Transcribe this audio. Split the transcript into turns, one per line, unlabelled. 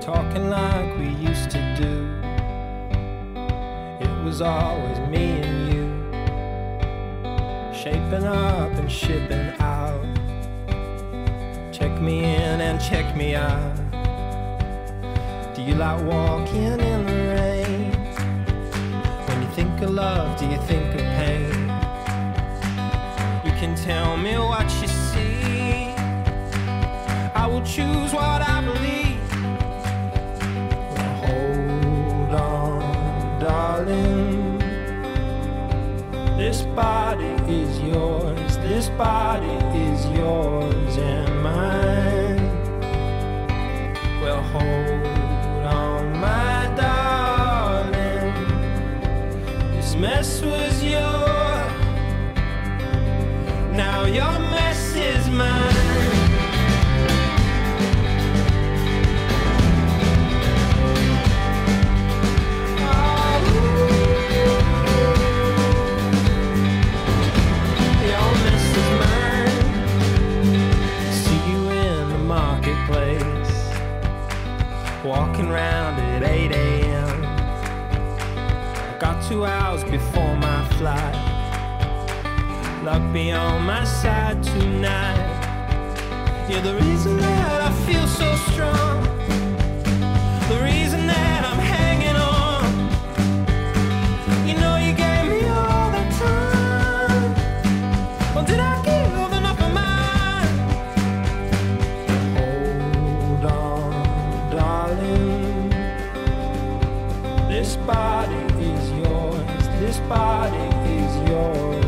talking like we used to do. It was always me and you, shaping up and shipping out. Check me in and check me out. Do you like walking in the rain? When you think of love, do you think of pain? You can tell me what you see, I will choose what I believe. Well, hold on, darling. This body is yours, this body is yours and mine. Well, hold on, my darling. This mess was yours, now your mess is mine. Walking round at 8 a.m. I got 2 hours before my flight. Luck be on my side tonight. You're the reason that I feel so strong, the reason that I'm hanging on. You know you gave me all the time. Well, did I give enough of mine? Hold on, darling. This body is yours, this body is yours.